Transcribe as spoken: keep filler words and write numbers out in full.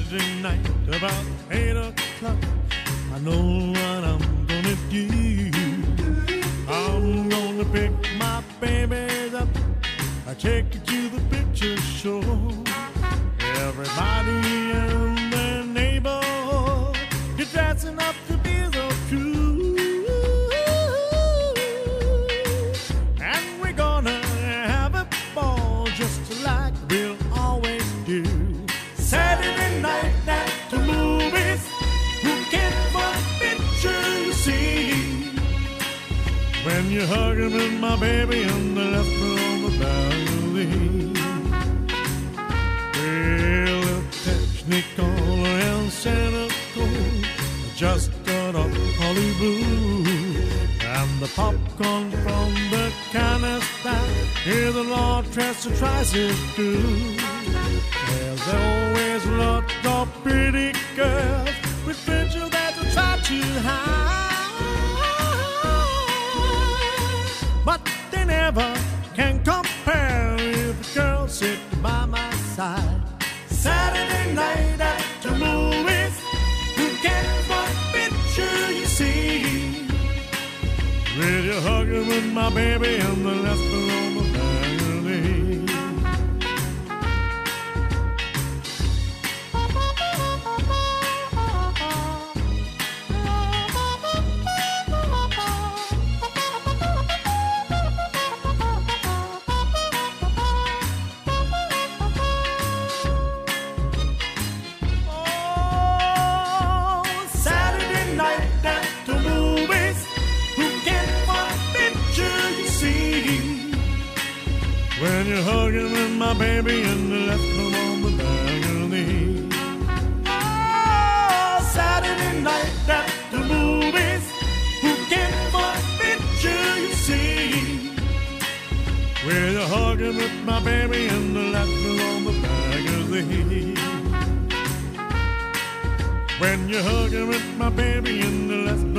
Saturday night about eight o'clock. I know what I'm gonna do. I'm gonna pick my babies up. I take you to the picture show. Everybody in the neighborhood is dressing up to be so true. And we're gonna have a ball just like we'll always do. Saturday night at the movies. Who can forbid you see? When you're hugging with my baby on the left on the balcony. Well, the Technicolor and Santa Claus just got off Hollywood. And the popcorn from the canister is a Lord Trester tries to do. There's always lots of pretty girls with pictures that they try to hide, but they never can compare with a girl sitting by my side. Saturday night at the movies, who can forbid you, you see? With you hugging with my baby on the left on the balcony. When you're hugging with my baby and the left arm on the balcony. Oh, Saturday night at the movies. Who can forbid you, you see? When you're hugging with my baby and the left arm on the balcony. When you're hugging with my baby and the left